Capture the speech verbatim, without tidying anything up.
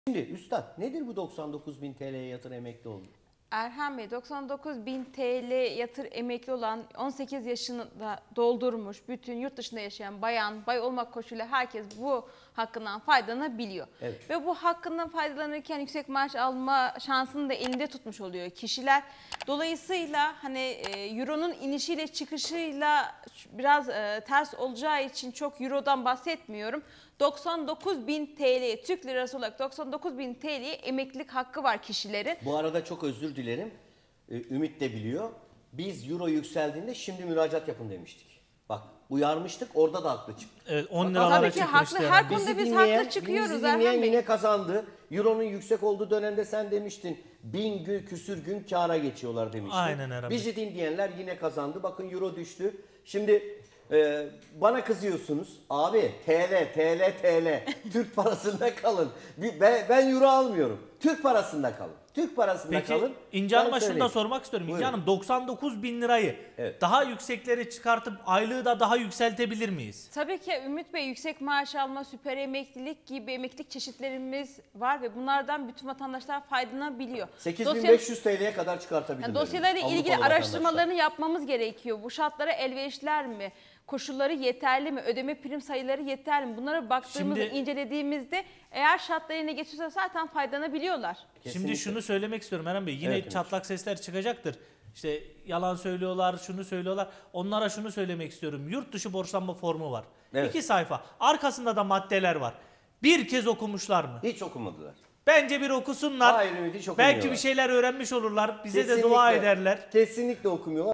Şimdi üstad nedir bu doksan dokuz bin T L'ye yatır emekli oldu? Erhan Bey, doksan dokuz bin T L yatır emekli olan, on sekiz yaşını da doldurmuş bütün yurt dışında yaşayan bayan, bay olmak koşuluyla herkes bu hakkından faydalanabiliyor. Evet. Ve bu hakkından faydalanırken yüksek maaş alma şansını da elinde tutmuş oluyor kişiler. Dolayısıyla hani e, Euro'nun inişiyle çıkışıyla biraz e, ters olacağı için çok Euro'dan bahsetmiyorum. doksan dokuz bin T L, Türk lirası olarak doksan dokuz bin T L'ye emeklilik hakkı var kişilerin. Bu arada çok özür dilerim. Ee, Ümit de biliyor. Biz euro yükseldiğinde şimdi müracaat yapın demiştik. Bak uyarmıştık, orada da haklı çıktı. Evet, on Tabii liralara ki çıkmıştı. haklı, yani. her konuda biz haklı çıkıyoruz bizi dinleyen Erhan Bey. yine kazandı. Euro'nun yüksek olduğu dönemde sen demiştin. Bin gün, küsür gün kâra geçiyorlar demiştin. Aynen Erhan Bey. Bizi dinleyenler yine kazandı. Bakın euro düştü. Şimdi e, bana kızıyorsunuz. Abi T L, T L, T L. Türk parasında kalın. Ben, ben euro almıyorum. Türk parasında kalın. Türk parasında Peki kalın. İnce Ben Hanım'a şunu da söyleyeyim. sormak istiyorum. İnce Buyurun. Hanım, doksan dokuz bin lirayı Evet. daha yükseklere çıkartıp aylığı da daha yükseltebilir miyiz? Tabii ki Ümit Bey, yüksek maaş alma, süper emeklilik gibi emeklilik çeşitlerimiz var ve bunlardan bütün vatandaşlar faydalanabiliyor. sekiz bin Dosya- beş yüz T L'ye kadar çıkartabilirler. Yani dosyalarla Avrupalı ilgili vatandaşlar. araştırmalarını yapmamız gerekiyor. Bu şartlara elverişler mi? Koşulları yeterli mi? Ödeme prim sayıları yeterli mi? Bunlara baktığımızda, Şimdi- incelediğimizde eğer şartlar yerine geçiyorsa zaten faydalanabiliyorlar. Şimdi Kesinlikle. şunu söylemek istiyorum Eren Bey. Yine Evet, çatlak sesler çıkacaktır. İşte yalan söylüyorlar, şunu söylüyorlar. Onlara şunu söylemek istiyorum. Yurt dışı borçlanma formu var. Evet. İki sayfa. Arkasında da maddeler var. Bir kez okumuşlar mı? Hiç okumadılar. Bence bir okusunlar. Hayır Ümit, hiç Belki okumuyorlar. bir şeyler öğrenmiş olurlar. Bize de Kesinlikle- dua ederler. Kesinlikle okumuyorlar.